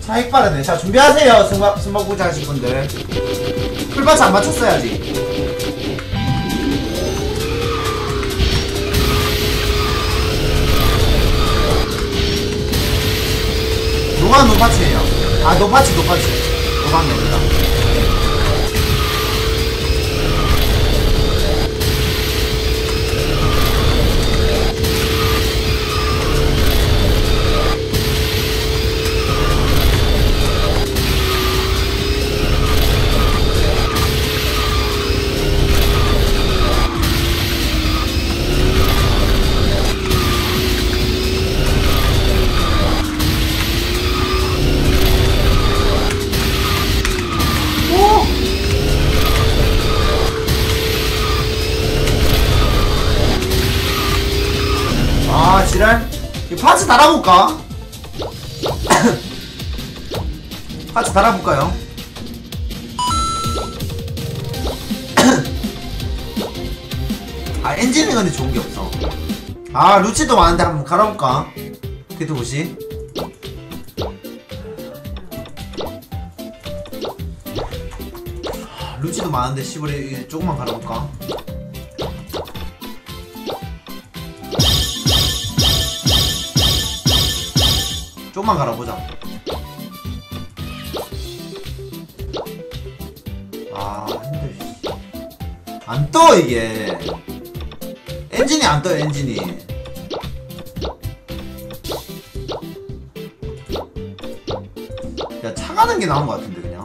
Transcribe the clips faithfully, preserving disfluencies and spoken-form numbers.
자, 핵 빠르네. 자, 준비하세요. 숨바, 숨바꾸자 하실 분들. 풀밭이 안 맞췄어야지. 노가 노파치에요. 아, 노파치, 노파치. 노가 노입니다. 아, 지랄. 이 파츠 달아볼까? 파츠 달아볼까요? 아, 엔진이 근데 좋은 게 없어. 아, 루치도 많은데 한번 갈아볼까? 그래도 보시. 루치도 많은데 시골에 조금만 갈아볼까? 조금만 갈아보자. 아, 힘들어. 안 떠, 이게. 엔진이 안 떠요, 엔진이. 야, 차 가는 게 나은 것 같은데, 그냥.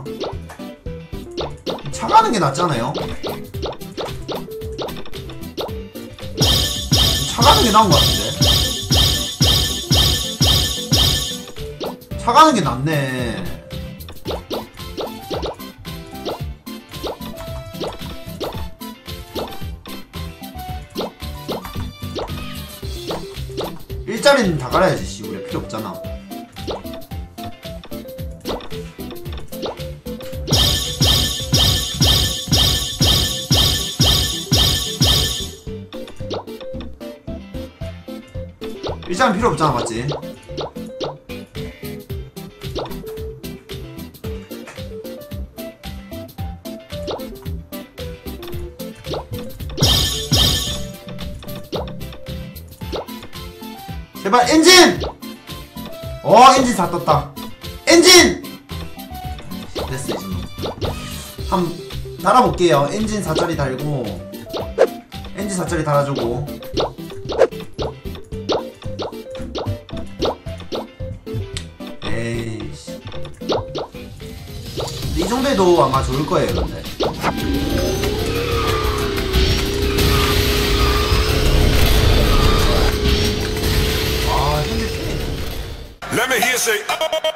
차 가는 게 낫잖아요? 차 가는 게 나은 것 같은데? 차 가는 게 낫네. 일자리는 다 갈아야지, 씨. 우리 필요 없잖아. 일자리는 필요 없잖아, 맞지? 제발 엔진! 어, 엔진 다 떴다. 엔진! 됐어, 이제. 한번 달아볼게요. 엔진 사짜리 달고, 엔진 사짜리 달아주고. 에이씨. 이 정도에도 아마 좋을 거예요, 근데. Let me hear say, oh.